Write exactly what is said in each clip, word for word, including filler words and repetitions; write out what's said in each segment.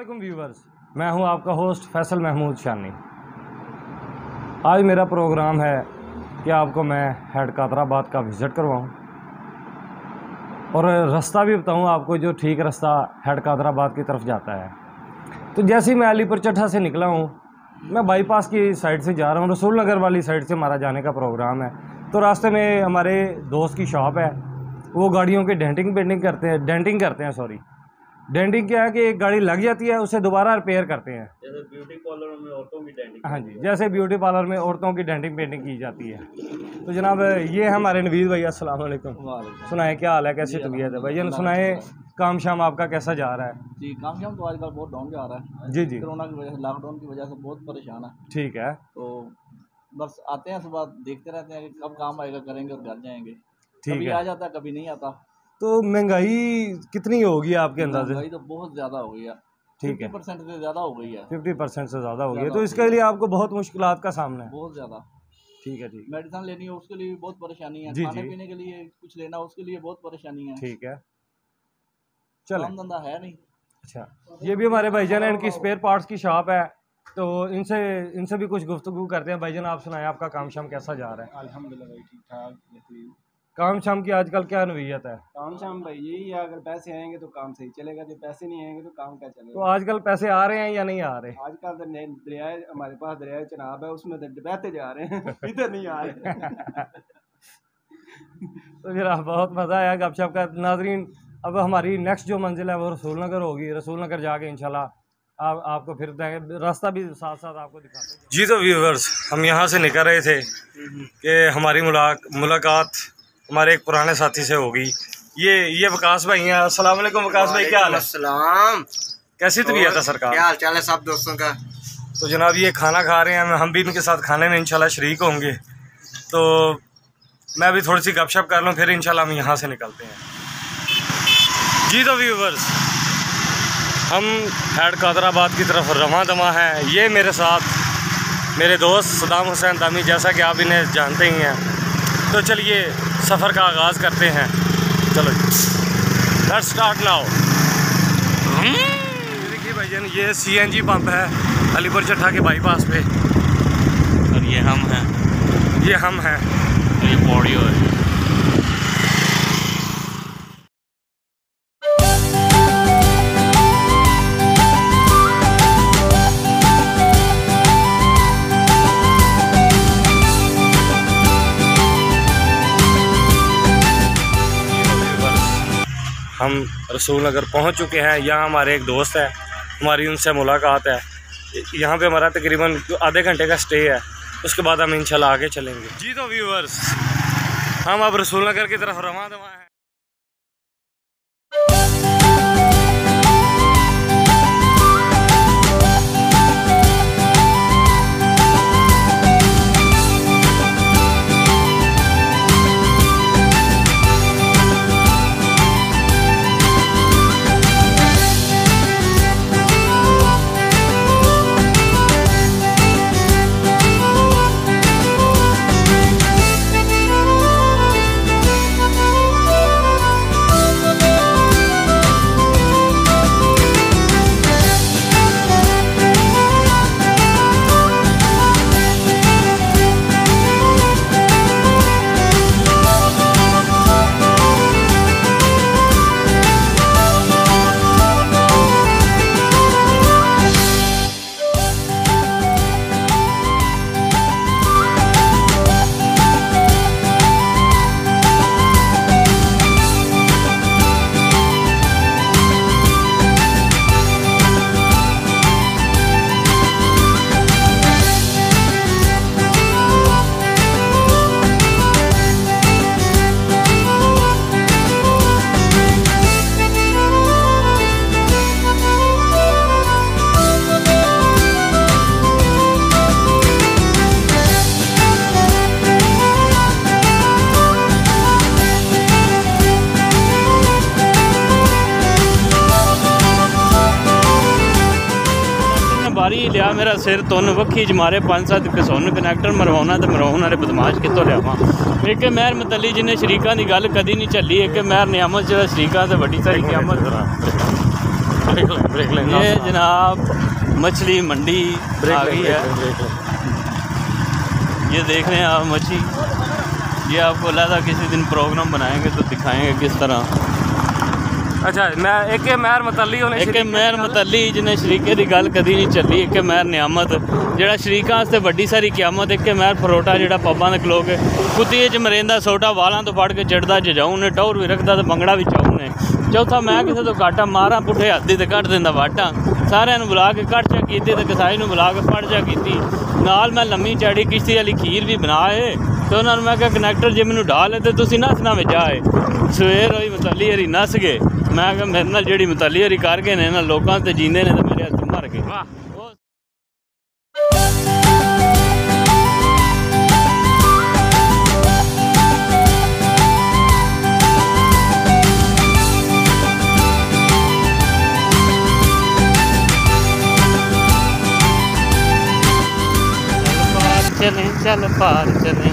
अस्सलामुअलैकुम व्यूवर्स, मैं हूं आपका होस्ट फैसल महमूद शानी। आज मेरा प्रोग्राम है कि आपको मैं हेड कादराबाद का विज़िट करवाऊं और रास्ता भी बताऊं आपको जो ठीक रास्ता हेड कादराबाद की तरफ जाता है। तो जैसे ही मैं अलीपुर चट्ठा से निकला हूं, मैं बाईपास की साइड से जा रहा हूं, रसूल नगर वाली साइड से हमारा जाने का प्रोग्राम है। तो रास्ते में हमारे दोस्त की शॉप है, वो गाड़ियों की डेंटिंग पेंटिंग करते हैं डेंटिंग करते हैं सॉरी डेंटिंग क्या है कि एक गाड़ी लग जाती है, उसे दोबारा रिपेयर करते हैं। जैसे ब्यूटी पार्लर में औरतों की डेंटिंग। हाँ जी, जैसे ब्यूटी पार्लर में औरतों की डेंटिंग पेंटिंग की जाती है। तो जनाब ये है हमारे नवीद भाई, अस्सलाम वालेकुम। सुनाए क्या हाल है, कैसी तबीयत है भैया? सुनाए काम शाम आपका कैसा जा रहा है? जी, काम शाम तो आजकल बहुत डाउन जा रहा है। जी जी, कोरोना की वजह से, लॉकडाउन की वजह से बहुत परेशान है। ठीक है। तो बस आते हैं सुबह, देखते रहते हैं कि कब काम आएगा, करेंगे और घर जाएंगे। ठीक कभी है। आ जाता है, कभी नहीं आता। तो महंगाई कितनी होगी आपके अंदाजे? महंगाई तो बहुत ज़्यादा हो गई है। ठीक है, परसेंट से ज़्यादा हो गई है। फिफ्टी परसेंट से ज़्यादा हो गई है। ज़्यादा तो हो इसके गई लिए आपको बहुत मुश्किलात का सामना है। बहुत ज़्यादा। ठीक है, ठीक मेडिसिन लेनी हो उसके लिए भी बहुत परेशानी है। जी, खाने जी। पीने के लिए कुछ लेना हो उसके लिए बहुत परेशानी है। ठीक है, चलो। काम धंधा है नहीं। अच्छा, ये भी हमारे भाईजान है, इनकी स्पेयर पार्ट्स की शॉप है। तो इनसे इनसे भी कुछ गुफ्तगू करते हैं। भाईजान आप सुनाएं, आपका काम शाम कैसा जा रहा है? अल्हम्दुलिल्लाह भाई, ठीक ठाक बेहतरीन। काम शाम की आजकल क्या नवीयत है? काम शाम भाई यही है, अगर पैसे आएंगे तो काम सही चलेगा, जब पैसे नहीं आएंगे तो काम क्या तो चलेगा। आजकल पैसे आ रहे हैं या नहीं आ रहे? आजकल तो नए दरिया हमारे पास दरिया चनाब है, उसमें तो बहते जा रहे हैं इधर नहीं आ रहे। तो जरा बहुत मज़ा आया गपशप का। नाजरीन, अब हमारी नेक्स्ट जो मंजिल है वो रसूल नगर होगी। रसूल नगर जाके इंशाल्लाह आप आपको फिर रास्ता भी साथ साथ आपको दिखाते हैं। जी तो व्यूवर्स, हम यहाँ से निकल रहे थे कि हमारी मुलाक मुलाकात हमारे एक पुराने साथी से होगी। ये ये वकास भाई हैं। अस्सलाम वालेकुम वकास भाई, क्या हाल है? सलाम। कैसी तबीयत है सरकार? क्या हाल चाल है सब दोस्तों का? तो जनाब ये खाना खा रहे हैं, हम भी इनके साथ खाने में इंशाल्लाह शरीक होंगे। तो मैं भी थोड़ी सी गपशप कर लूँ, फिर इंशाल्लाह हम यहाँ से निकलते हैं। जी तो व्यूवर्स, हम हेड कादराबाद की तरफ रवां दवा हैं। ये मेरे साथ मेरे दोस्त सदाम हुसैन दामी, जैसा कि आप इन्हें जानते ही हैं। तो चलिए सफ़र का आगाज़ करते हैं। चलो लेट्स स्टार्ट नाउ। देखिए भाईजान, ये सी एन जी पंप है अलीपुर चट्ठा के बाईपास पे, और ये हम हैं, ये हम हैं, ये पौड़ी है। हम रसूल नगर पहुंच चुके हैं। यहाँ हमारे एक दोस्त है, हमारी उनसे मुलाकात है। यहाँ पे हमारा तकरीबन आधे घंटे का स्टे है, उसके बाद हम इंशाल्लाह आगे चलेंगे। जी तो व्यूवर्स, हम अब रसूल नगर की तरफ रवां दवा हैं। बारी लिया मेरा सिर तुन वक्खी च मारे पंज सत्त कसून कनैक्टर मरवाना तो मरवाने वाले बदमाश कितों लियावां। एक महर मतली जिन्हें शरीकों की गल कदी नहीं झली, एक महर नियामत जो शरीकों से वड्डी सारी क्यामत। ब्रेक लें ब्रेक लें ये जनाब मछली मंडी आ गई है। ये देख रहे हैं आप मछली, ये आपको लगा किसी दिन प्रोग्राम बनाएंगे तो दिखाएंगे किस तरह। अच्छा मैं एक मैर मतली होने एक मैर मतली जिन्हें शरीके की गल कदी नहीं चली। एक मैर नियामत जोड़ा शरीकों वास्ते बड़ी सारी क्यामत। एक मैर फरोटा जोड़ा पब्बां दे खलो के कुत्तिए च मरेंदा सोटा वालों तो फड़ के चढ़दा जजाऊ ने टौर भी रखता तो भंगड़ा भी चाऊ ने। चौथा मैं किसी तो काटा मारा पुठे हद्दी तो कट देंदा वाटा। सारिਆਂ ਨੂੰ बुला के कट चा की तो कसाई ਨੂੰ बुला के फड़ चा की नाल मैं लम्मी चैड़ी किश्ती वाली खीर भी बनाए तो उन्होंने मैं कहा कनैक्टर जी मैनू डाल तो तुम नसना में जाए। सवेर होई मतली हरी नस गए। मैं कहा मेरे नाल जी मतली हरी कर गए ने लोगों से जींदे ने तो मेरे हथ मर गए। चलें चल पार चलें।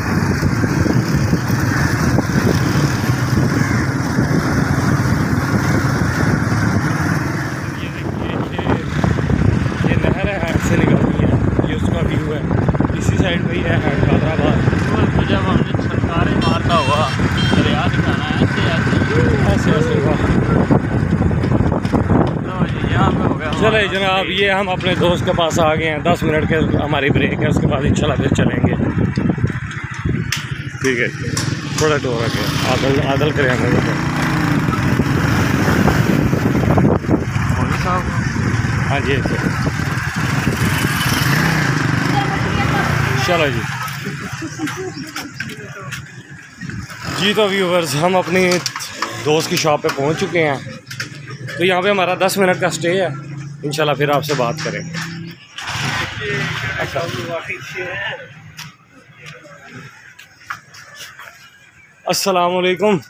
ये देखिए ये नहर है हेड से निकलती है, ये उसका व्यू है। इसी साइड पे ही है हेड कादराबाद। जब हमने छलकारे मारता हुआ दरिया दिखाना है ऐसे ऐसे ऐसे हुआ। यहाँ पे हो गया। चले जनाब ये हम अपने दोस्त के पास आ गए हैं। दस मिनट के हमारी ब्रेक है, उसके बाद इंशाल्लाह फिर चलेंगे। ठीक है थोड़ा टोर रखे आदल आदल करें हमें तो। हाँ जी चलो जी जी तो व्यूवर्स हम अपनी दोस्त की शॉप पे पहुंच चुके हैं। तो यहाँ पे हमारा दस मिनट का स्टे है, इंशाल्लाह फिर आपसे बात करेंगे। अस्सलाम वालेकुम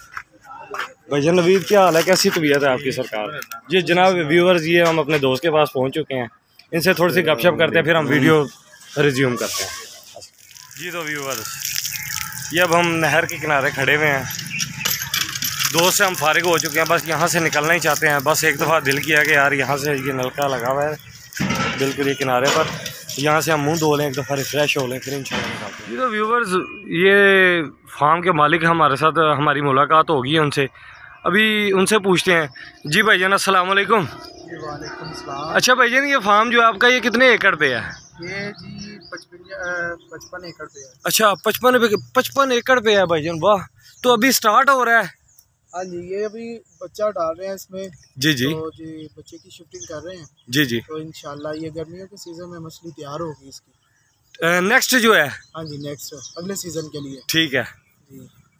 भाईजान नवीद, क्या हाल है, कैसी तबीयत है आपकी सरकार? जी जनाब व्यूवर्स ये हम अपने दोस्त के पास पहुँच चुके हैं, इनसे थोड़ी सी गपशप करते हैं फिर हम वीडियो रिज्यूम करते हैं। जी तो व्यूवर्स ये अब हम नहर के किनारे खड़े हुए हैं। दोस्त से हम फारिग हो चुके हैं, बस यहाँ से निकलना ही चाहते हैं। बस एक दफ़ा दिल किया कि यार यहाँ से ये नलका लगा हुआ है बिल्कुल ये किनारे पर, यहाँ से हम मुंह धो लें, एक दफ़ा रिफ़्रेश हो लें, फिर इंशाल्लाह निकलते हैं। जी तो व्यूवर्स ये फार्म के मालिक हमारे साथ हमारी मुलाकात होगी है उनसे, अभी उनसे पूछते हैं। जी भाईजान अस्सलाम वालेकुम। वालेकुम सलाम। अच्छा भाईजान ये फार्म जो है आपका ये कितने एकड़ पे है? ये जी पचपन पचपन एकड़ पे है। अच्छा पचपन पचपन एकड़ पे है भाईजान, वाह। तो अभी स्टार्ट हो रहा है? हाँ जी ये अभी बच्चा डाल रहे हैं इसमें। जी जी तो जी बच्चे की शिफ्टिंग कर रहे हैं। जी जी तो इंशाल्लाह ये गर्मियों के सीज़न में मछली तैयार होगी इसकी। नेक्स्ट जो है हाँ जी नेक्स्ट अगले सीज़न के लिए। ठीक है जी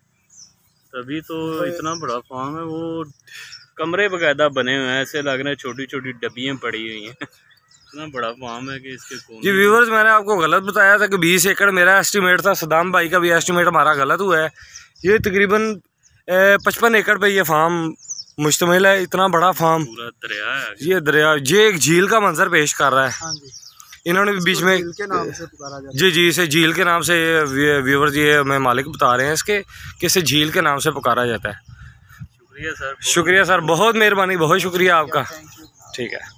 तभी तो इतना बड़ा फार्म है, वो कमरे बकायदा बने हुए हैं, ऐसे लग रहे हैं छोटी छोटी डब्बियाँ पड़ी हुई हैं। इतना बड़ा फार्म है कि इसके कौन। जी व्यूवर्स मैंने आपको गलत बताया था कि बीस एकड़ मेरा एस्टिमेट था, सदाम भाई का भी एस्टिमेट हमारा गलत हुआ है। ये तकरीबन पचपन एकड़ पे ये फार्म मुश्तमिल है, इतना बड़ा फार्म। पूरा दरिया है ये दरिया ये एक झील का मंजर पेश कर रहा है। हाँ जी इन्होंने भी बीच में के नाम से पुकारा जाता है। जी जी इसे झील के नाम से व्यूवर्स ये हमें मालिक बता रहे हैं इसके कि इसे झील के नाम से पुकारा जाता है। शुक्रिया सर, शुक्रिया सर, बहुत मेहरबानी, बहुत शुक्रिया आपका। ठीक है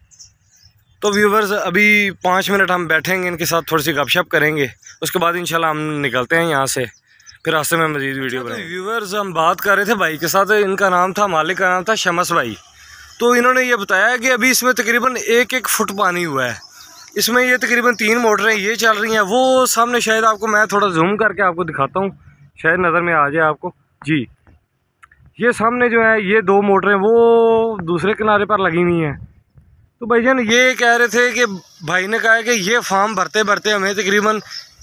तो व्यूवर्स अभी पाँच मिनट हम बैठेंगे, इनके साथ थोड़ी सी गपशप करेंगे, उसके बाद इंशाल्लाह हम निकलते हैं यहाँ से, फिर रास्ते में मज़ीद वीडियो बनाएंगे। व्यूवर्स हम बात कर रहे थे भाई के साथ, इनका नाम था, मालिक का नाम था शमस भाई। तो इन्होंने ये बताया कि अभी इसमें तकरीबन एक एक फुट पानी हुआ है। इसमें ये तकरीबन तीन मोटरें ये चल रही हैं, वो सामने शायद आपको मैं थोड़ा जूम करके आपको दिखाता हूँ, शायद नज़र में आ जाए आपको। जी ये सामने जो है ये दो मोटरें वो दूसरे किनारे पर लगी हुई हैं। तो भाईजान ये कह रहे थे कि भाई ने कहा है कि ये फार्म भरते भरते हमें तकरीबन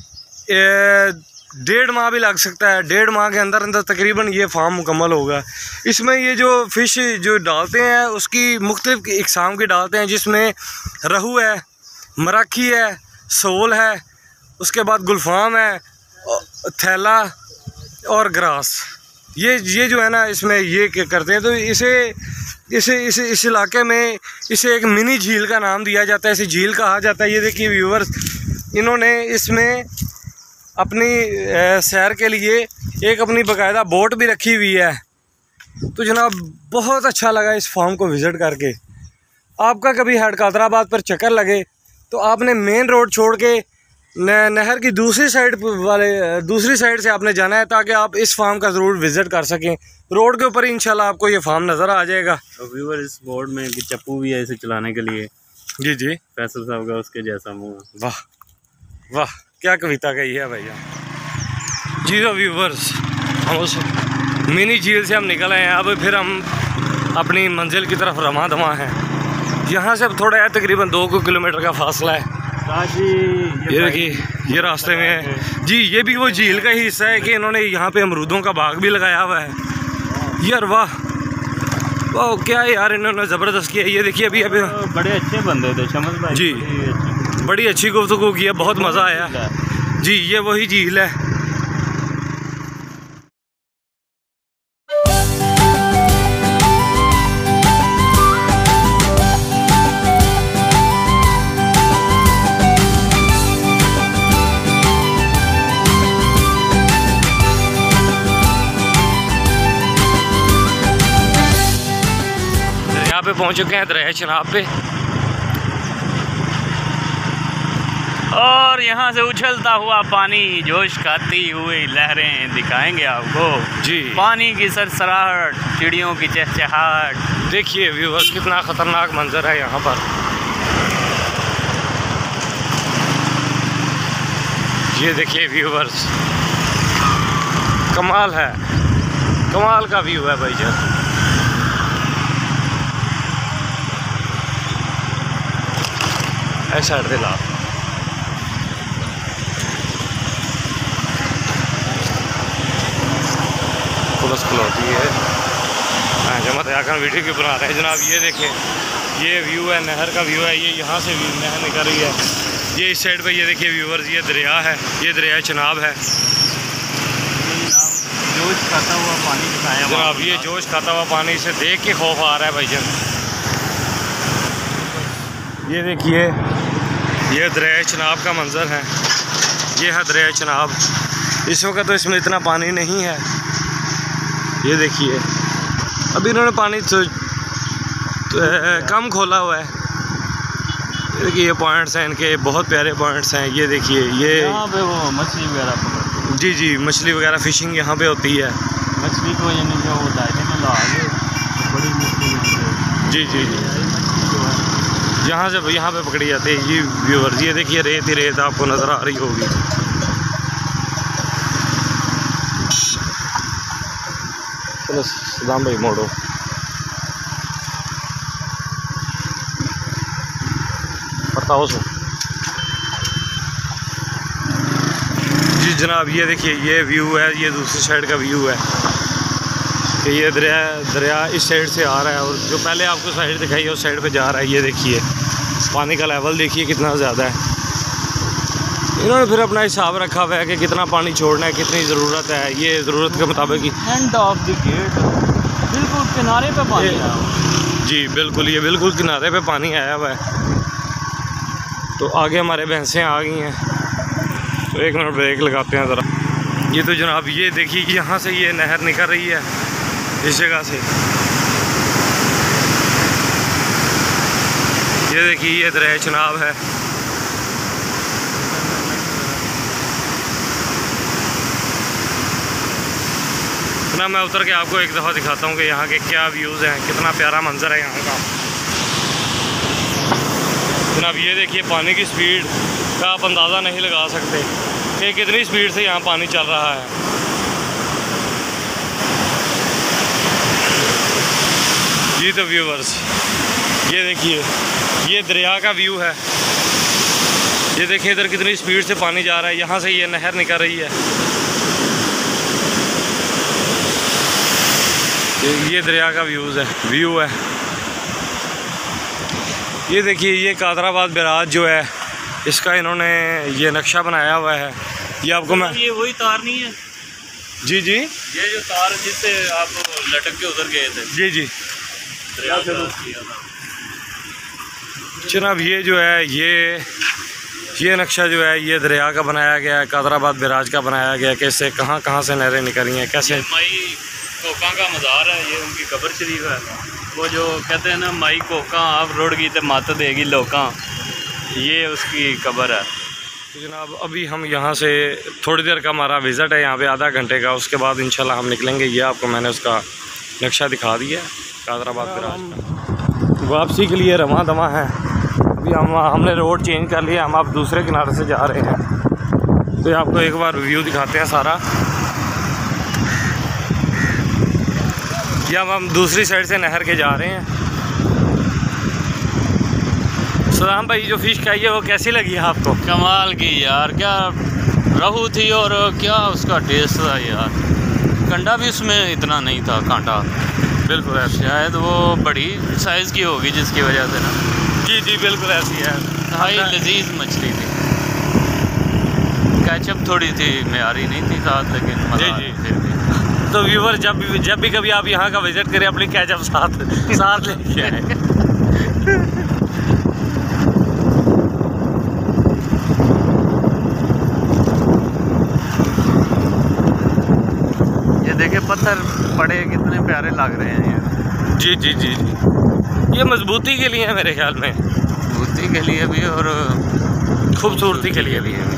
डेढ़ माह भी लग सकता है, डेढ़ माह के अंदर अंदर तकरीबन ये फार्म मुकम्मल होगा। इसमें ये जो फ़िश जो डालते हैं उसकी मुख्तलिफ़ इक़साम की डालते हैं, जिसमें रहू है, मराखी है, सोल है, उसके बाद गुलफाम है, थैला और ग्रास। ये ये जो है ना इसमें ये करते हैं। तो इसे इसे इस इस इलाके में इसे एक मिनी झील का नाम दिया जाता है, इसे झील कहा जाता है। ये देखिए व्यूवर्स इन्होंने इसमें अपनी सैर के लिए एक अपनी बाकायदा बोट भी रखी हुई है। तो जनाब बहुत अच्छा लगा इस फार्म को विज़िट करके। आपका कभी हेड कादराबाद पर चक्कर लगे तो आपने मेन रोड छोड़ के नहर की दूसरी साइड वाले दूसरी साइड से आपने जाना है ताकि आप इस फार्म का ज़रूर विज़िट कर सकें। रोड के ऊपर इंशाल्लाह आपको ये फार्म नज़र आ जाएगा। और व्यूअर इस बोर्ड में कि चप्पू भी है इसे चलाने के लिए। जी जी फैसल साहब का उसके जैसा मुँह। वाह वाह क्या कविता कही है भैया जी। तो व्यूवर्स हम उस मिनी झील से हम निकल आए हैं, अब फिर हम अपनी मंजिल की तरफ रवां दवा हैं। यहाँ से अब थोड़ा है तकरीबन दो किलोमीटर का फासला है। ये ये देखिए ये रास्ते में है जी, ये भी वो झील का ही हिस्सा है कि इन्होंने यहाँ पे अमरूदों का बाग भी लगाया हुआ है। यार वाह वाह क्या है यार, इन्होंने ज़बरदस्त किया। ये देखिए अभी अभी बड़े अच्छे बंदे थे शमस भाई जी, बड़ी अच्छी गुफ्तगू की है, बहुत मज़ा आया जी। ये वही झील है। पे पहुंच चुके हैं दरिया चनाब पे, और यहाँ से उछलता हुआ पानी जोश खाती हुई लहरें दिखाएंगे आपको जी। पानी की सरसराहट, चिड़ियों की चहचहाहट। देखिए व्यूअर्स कितना ख़तरनाक मंजर है यहाँ पर। ये देखिए व्यूअर्स कमाल है, कमाल का व्यू है भाई जान। ऐसा दिला पुलिस खलोती है जमा आकर वीडियो क्यों बना रहे हैं जनाब। ये देखें ये व्यू है, नहर का व्यू है। ये यहाँ से व्यू नहर निकल रही है। ये इस साइड पे ये देखिए व्यूअर्स ये दरिया है, ये दरिया चनाब है जोश खाता हुआ पानी दिखाया जनाब। ये जोश खाता हुआ पानी से देख के खौफ आ रहा है भाईजान। ये देखिए ये दरिया चनाब का मंजर है। ये है दरिया चनाब। इस वक्त तो इसमें इतना पानी नहीं है। ये देखिए अभी इन्होंने पानी तो, तो कम खोला हुआ है। ये देखिए ये पॉइंट्स हैं इनके, बहुत प्यारे पॉइंट्स हैं। ये देखिए ये यहाँ पे वो मछली वगैरह पकड़ते हैं। जी जी मछली वगैरह फिशिंग यहाँ पे होती है। मछली को यानी जो दायरे में ला के बड़ी मछली जी जी जी यहाँ से यहाँ पे पकड़ी जाती है। ये व्यूअर्स ये देखिए रेत ही रेत आपको नज़र आ रही होगी। चलो सदाम भाई मोड़ो। बताओ सो जी जनाब। ये देखिए ये व्यू है, ये दूसरी साइड का व्यू है कि ये दरिया दरिया इस साइड से आ रहा है और जो पहले आपको साइड दिखाई है उस साइड पे जा रहा है। ये देखिए पानी का लेवल देखिए कितना ज़्यादा है। इन्होंने फिर अपना हिसाब रखा हुआ है कि कितना पानी छोड़ना है, कितनी ज़रूरत है। ये ज़रूरत के मुताबिक ही एंड ऑफ द गेट बिल्कुल किनारे पे पानी आया जी, बिल्कुल ये बिल्कुल किनारे पे पानी आया हुआ है। तो आगे हमारे भैंसें आ गई हैं, तो एक मिनट ब्रेक लगाते हैं ज़रा। ये तो जनाब ये देखिए कि यहाँ से ये नहर निकल रही है इस जगह से। ये देखिए ये दरिया चनाब है। ना मैं उतर के आपको एक दफ़ा दिखाता हूँ कि यहाँ के क्या व्यूज़ हैं, कितना प्यारा मंजर है यहाँ का। जनाब ये देखिए पानी की स्पीड का आप अंदाज़ा नहीं लगा सकते कि कितनी स्पीड से यहाँ पानी चल रहा है। जी तो व्यूवर्स ये देखिए ये दरिया का व्यू है। ये देखिए इधर कितनी स्पीड से पानी जा रहा है। यहाँ से ये नहर निकल रही है। ये, ये दरिया का व्यूज़ है व्यू है। ये देखिए ये कादराबाद बैराज जो है इसका इन्होंने ये नक्शा बनाया हुआ है। ये आपको मैं ये वही तार नहीं है जी जी ये जो तार जिससे आप लटक के उधर गए थे जी जी दरिया से जनाब ये जो है ये ये नक्शा जो है ये दरिया का बनाया गया है, कादराबाद बैराज का बनाया गया है कि इससे कहाँ कहाँ से नहरें निकल रही हैं, कैसे मई कोका का मज़ार है, ये उनकी कब्र शरीफ है। वो जो कहते हैं ना माई कोका आप रुड़ गई तो मत देगी लोका, ये उसकी कब्र है। तो जनाब अभी हम यहाँ से थोड़ी देर का हमारा विज़िट है यहाँ पे, आधा घंटे का, उसके बाद इंशाल्लाह हम निकलेंगे। ये आपको मैंने उसका नक्शा दिखा दिया कादराबाद गराज का। वापसी के लिए रवां दवा है। अभी हम हमने रोड चेंज कर लिया, हम अब दूसरे किनारे से जा रहे हैं। तो आपको एक बार व्यू दिखाते हैं सारा। ये अब हम दूसरी साइड से नहर के जा रहे हैं। सलाम भाई, जो फ़िश खाई है वो कैसी लगी है आपको? कमाल की यार, क्या रहू थी और क्या उसका टेस्ट था यार। कंडा भी उसमें इतना नहीं था, कांटा बिल्कुल ऐसी, शायद वो बड़ी साइज़ की होगी जिसकी वजह से ना। जी जी बिल्कुल ऐसी है, हाई लजीज मछली थी। कैचअप थोड़ी थी, म्यारी नहीं थी साथ, लेकिन मज़ा जी, जी। फिर भी। तो व्यूवर जब भी जब भी कभी आप यहाँ का विज़िट करें अपनी कैचअप साथ साथ लेके आए। ये देखे पत्थर पड़े कितने प्यारे लग रहे हैं ये। जी जी जी जी ये मजबूती के लिए है मेरे ख्याल में, मजबूती के लिए भी और खूबसूरती के लिए भी है।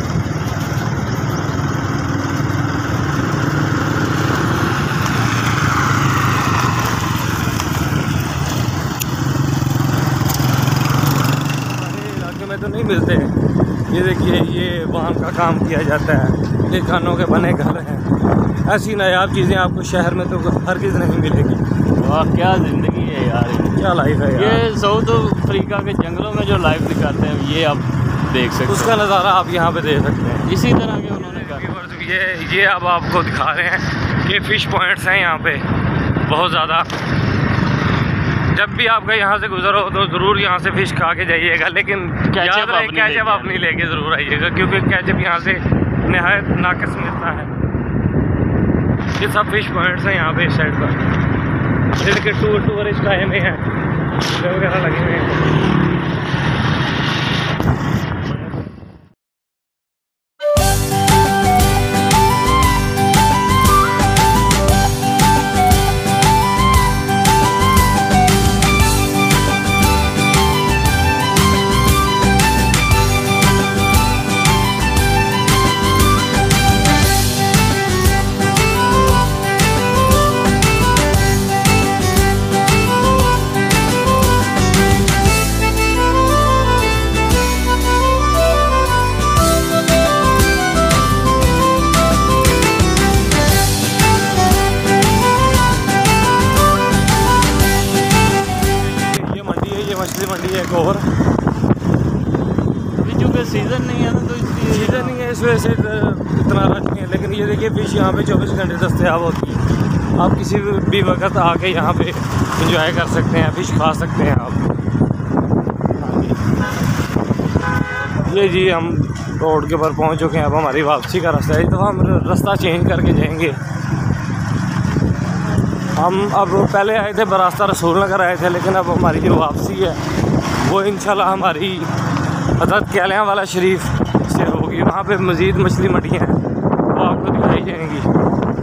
हमारे इलाके में तो नहीं मिलते। ये देखिए ये बांध का काम किया जाता है, ये खानों के बने घर हैं। ऐसी नायाब चीज़ें आपको शहर में तो हरगिज़ नहीं मिलेगी। वाह क्या ज़िंदगी है यार, क्या लाइफ है यार। ये साउथ अफ्रीका के जंगलों में जो लाइफ दिखाते हैं ये आप देख सकते उसका नज़ारा आप यहाँ पे देख सकते हैं। हैं, इसी तरह के उन्होंने कहा। ये ये अब आपको दिखा रहे हैं कि फ़िश पॉइंट्स हैं यहाँ पे बहुत ज़्यादा। जब भी आपका यहाँ से गुजरो तो ज़रूर यहाँ से फ़िश खा के जाइएगा, लेकिन याद रहे कैचअप अपनी लेके ज़रूर आइएगा, क्योंकि कैचअप यहाँ से नहायत नाकिस मिलता है। ये सब फ़िश पॉइंट्स हैं यहाँ पे इस साइड पर, जिनके टूर टूरिस्ट आए हुए हैं, वगैरह लगे हुए हैं। मछली मंडी है एक और, अभी चूँकि सीज़न नहीं है ना तो इसलिए सीज़न नहीं है, इस वजह से इतना रश नहीं है। लेकिन ये देखिए फ़िश यहाँ पे चौबीस घंटे दस्तयाब होती है। आप किसी भी वक्त आके यहाँ पे एंजॉय कर सकते हैं, फ़िश खा सकते हैं आप। ये जी हम रोड के ऊपर पहुँच चुके हैं, अब हमारी वापसी का रास्ता है। तो हम रास्ता चेंज करके जाएंगे। हम अब पहले आए थे बरास्ता रसूल नगर आए थे, लेकिन अब हमारी जो वापसी है वो इंशाल्लाह हमारी हज़रत कैलियाँ वाला शरीफ से होगी। वहाँ पे मज़ीद मछली मंडियाँ हैं, वो आपको दिखाई जाएंगी।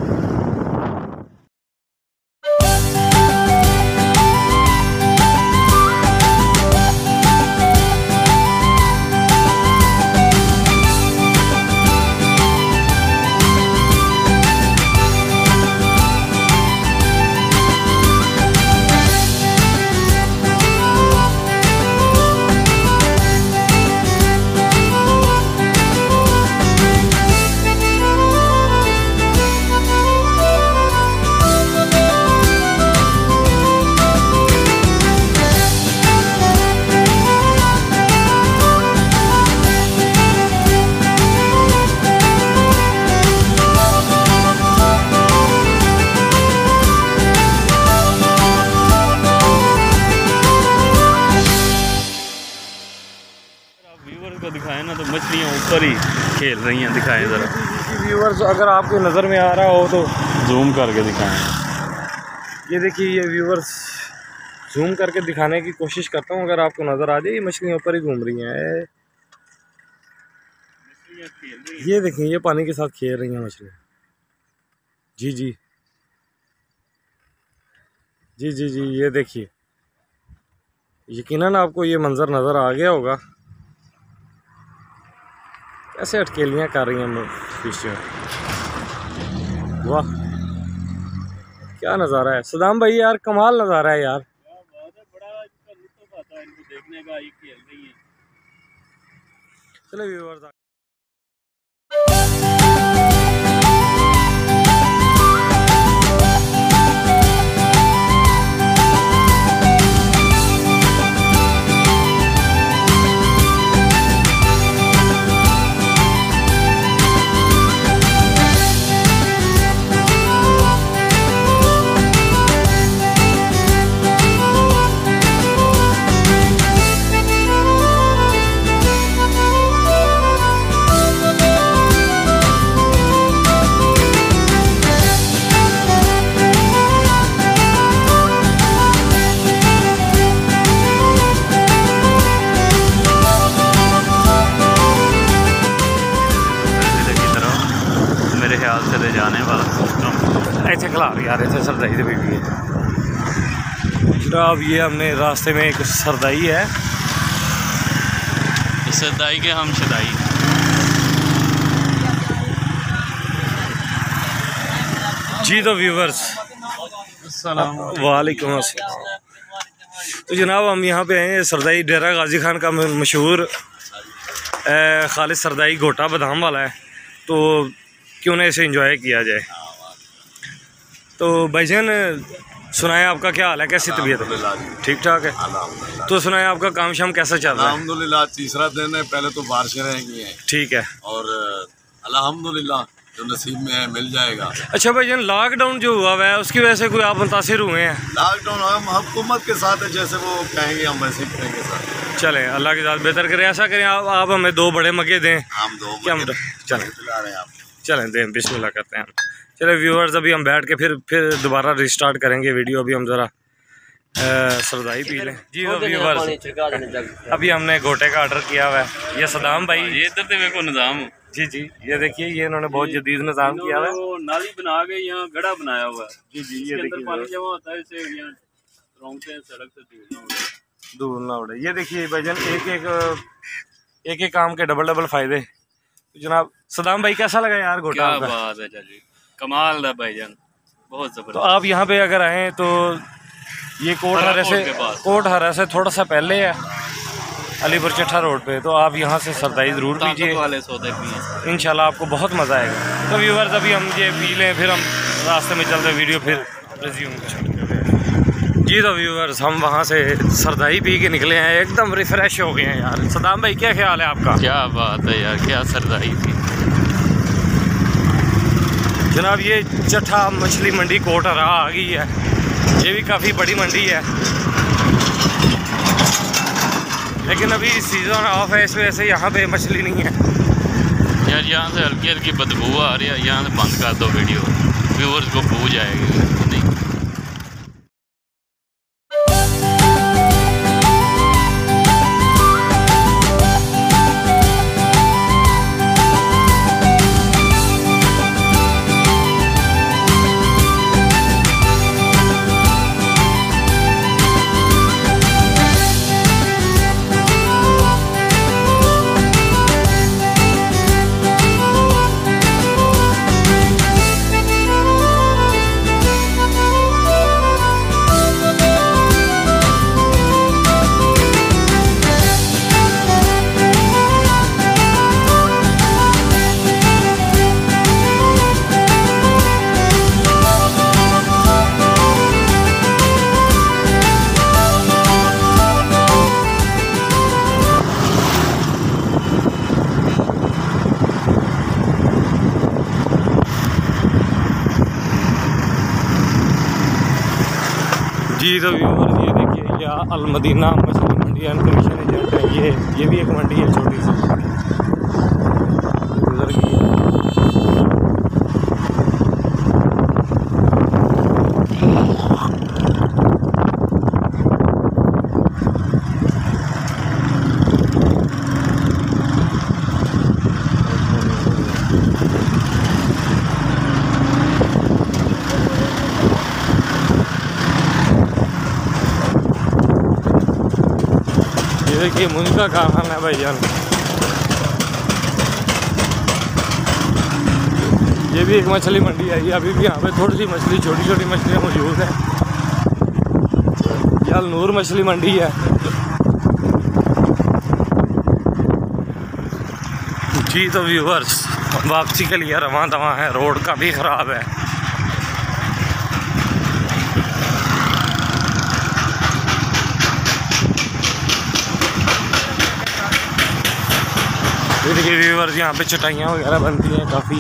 को दिखाएं ना तो मछलियाँ ऊपर ही खेल रही हैं, दिखाएं ज़रा व्यूअर्स, अगर आपको नज़र में आ रहा हो तो जूम करके दिखाएं। ये देखिए, ये व्यूअर्स जूम करके दिखाने की कोशिश करता हूँ, अगर आपको नज़र आ जाए। ये मछलियाँ ऊपर ही घूम रही हैं, ये देखिए, ये पानी के साथ खेल रही हैं मछलियाँ। जी जी जी जी जी, ये देखिए, यकीनन आपको ये मंज़र नज़र आ गया होगा, कैसे अटकेलियाँ कर रही हैं फिश में। वाह क्या नज़ारा है सदाम भाई, यार कमाल नज़ारा है यार। चलो व्यूअर्स, मेरे ख्याल से ले जाने वाला सिस्टम ऐसे खिला यार, ऐसे सरदाई से भी है जनाब। ये हमने रास्ते में एक सरदाई है, सरदाई के हम शदाई। जी तो व्यूवर्स, वालेकुम अस्सलाम। तो जनाब हम यहाँ पे हैं सरदाई, डेरा गाजी खान का मशहूर खालिद सरदाई गोटा बादाम वाला है, तो क्यों ना इसे एंजॉय किया जाए। तो भाईजान सुनाए आपका क्या हाल है, कैसी तबीयत है? ठीक ठाक है। तो सुनाए आपका काम शाम कैसा चल रहा है? अल्हम्दुलिल्लाह, तीसरा दिन है, पहले तो बारिशें रहेंगी हैं। ठीक है। और अल्हम्दुलिल्लाह जो नसीब में है मिल जाएगा। अच्छा भाईजान, लॉकडाउन जो हुआ है उसकी वजह से कोई आप मुतासिर हुए हैं? लॉकडाउन हम हुकूमत के साथ है, जैसे वो कहेंगे हम वैसे ही करेंगे साथ। चलें, अल्लाह की ज़ात बेहतर करें। ऐसा करें आप आप हमें दो बड़े मगे दें। हम दो क्या हम चलें चलें दें, बिस्मिल्लाह करते हैं हम। चले व्यूअर्स, अभी हम बैठ के फिर फिर दोबारा रिस्टार्ट करेंगे वीडियो। अभी हम ज़रा सरदाई पी लें। जी तो व्यूअर्स, अभी हमने गोटे का ऑर्डर किया हुआ है। ये सदाम भाई, ये इधर तो मेरे को निज़ाम। जी जी, ये देखिए, ये इन्होंने बहुत जदीद निज़ाम किया हुआ है। नाली बना के यहाँ गड़ा बनाया हुआ है। जी जी, ये देखिए पानी जमा होता है, इसे यहाँ रोंगते हैं, सड़क से दूर ना उड़े। दूर ना उड़े। ये देखिए भाईजान, एक एक एक एक काम के डबल डबल फायदे। जनाब सदाम भाई, कैसा लगा यार गोटा? क्या बात है जी, कमाल है भाईजान, बहुत जबरदस्त। तो आप यहाँ पे अगर आएँ तो ये कोट हरे से कोट हरा से थोड़ा सा पहले है, अलीपुर चट्ठा रोड पे। तो आप यहाँ से सरदाई ज़रूर पीजिए, इंशाल्लाह आपको बहुत मज़ा आएगा। तो व्यूअर्स, अभी हम ये पी लें, फिर हम रास्ते में चलते वीडियो फिर रिज्यूम। जी तो व्यूअर्स, हम वहाँ से सरदाई पी के निकले हैं, एकदम रिफ़्रेश हो गए हैं यार। सदाम भाई, क्या ख्याल है आपका? क्या बात है यार, क्या सरदाई थी जनाब। ये चट्ठा मछली मंडी कोट हरा आ गई है, ये भी काफ़ी बड़ी मंडी है, लेकिन अभी सीज़न ऑफ है, इस वजह से यहाँ पे मछली नहीं है यार। यहाँ से हल्की हल्की बदबू आ रही है, यहाँ से बंद कर दो वीडियो, व्यूअर्स को बू जाएगी नहीं। जी तो व्यूअर्स, ये देखिए, ये अल मदीना मछली मंडी एंड कमीशन एजेंट है। ये ये भी एक मंडी है छोटी सी, गुजर गई है। ये देखिए मुनका कारखाना है भाईजान। ये भी एक मछली मंडी है। ये अभी भी यहाँ पे थोड़ी सी मछली, छोटी छोटी मछलियाँ मौजूद हैं। ये अलनूर मछली मंडी है। जी तो व्यूवर्स, वापसी के लिए रवां दवा है। रोड काफ़ी ख़राब है। देखिए व्यूवर्स, यहाँ पे चटाइयाँ वगैरह बनती हैं काफ़ी।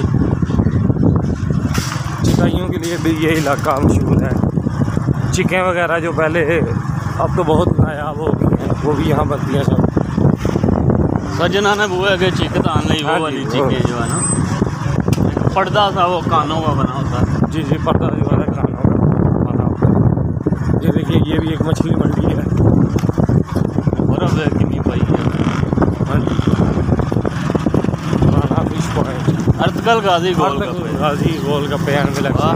चटाइयों के लिए भी ये इलाका मशहूर है। चिकें वगैरह जो पहले, अब तो बहुत नायाब हो गई हैं, वो भी यहाँ बनती हैं सब। सजना ने वो है चिक तान ली, वो वाली चिके जो है ना, पर्दा सा वो कानों का बना होता है। जी जी, पर्दा जो है कानों का बना होता है। ये देखिए, ये भी एक मछली मंडी है। और अब कितनी पाई है। हाँ जी, पुराना फिश पॉइंट, अर्तकल गाजी गोल गाजी गोल गप्पे आने में लगा।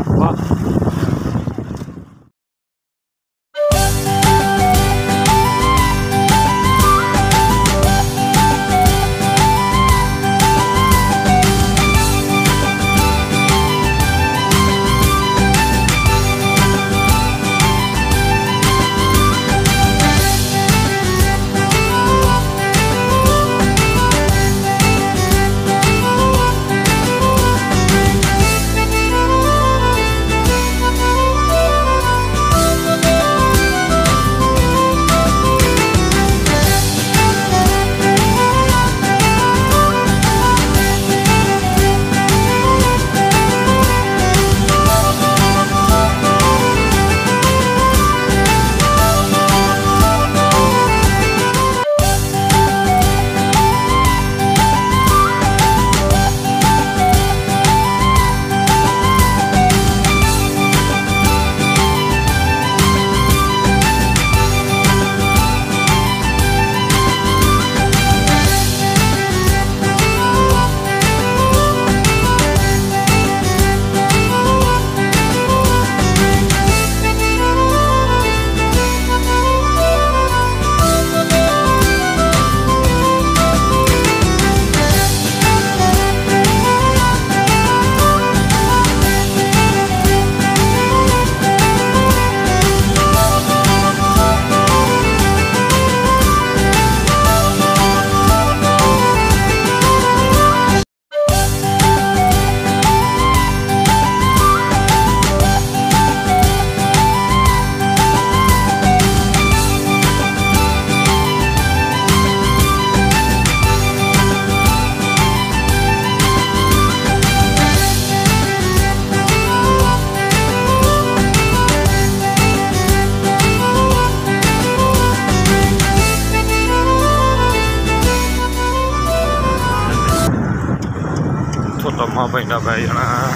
लम्हा पैंदा भाई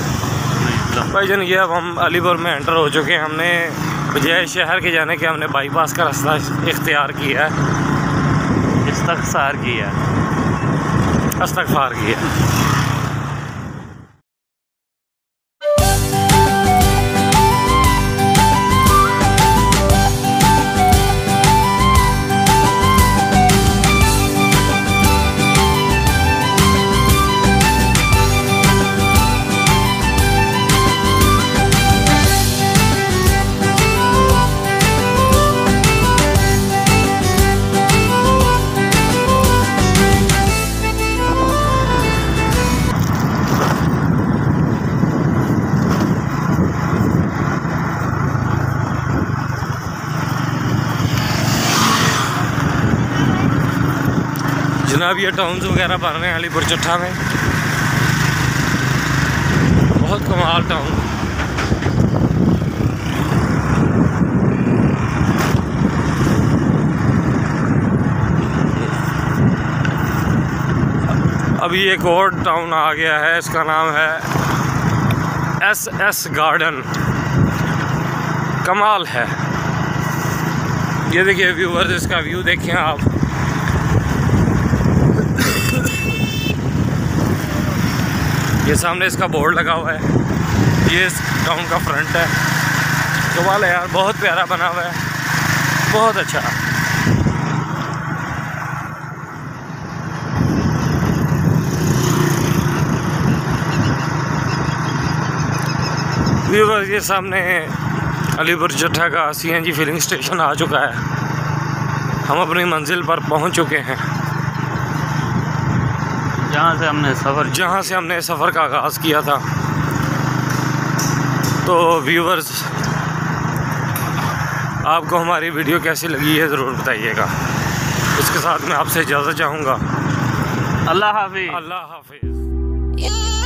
जाना भाई जान। ये अब हम अलीपुर में एंटर हो चुके हैं। हमने बजाय शहर के जाने के हमने बाईपास का रास्ता इख्तियार किया है। इस्तगफार किया इस्तगफार किया। जनाब ये टाउन्स वगैरह बन रहे हैं अलीपुर चट्ठा में। बहुत कमाल टाउन। अभी एक और टाउन आ गया है, इसका नाम है एस एस गार्डन। कमाल है। ये देखिए व्यूअर्स, इसका व्यू देखें आप। ये सामने इसका बोर्ड लगा हुआ है। ये इस टाउन का फ्रंट है। कमाल है यार, बहुत प्यारा बना हुआ है, बहुत अच्छा। व्यूअर्स ये सामने अलीपुर जट्ठा का सीएनजी फिलिंग स्टेशन आ चुका है। हम अपनी मंजिल पर पहुंच चुके हैं, जहाँ से हमने सफ़र जहां से हमने सफ़र का आगाज़ किया था। तो व्यूअर्स आपको हमारी वीडियो कैसी लगी है ज़रूर बताइएगा। इसके साथ मैं आपसे इजाज़त चाहूँगा। अल्लाह हाफिज़। अल्लाह हाफिज़।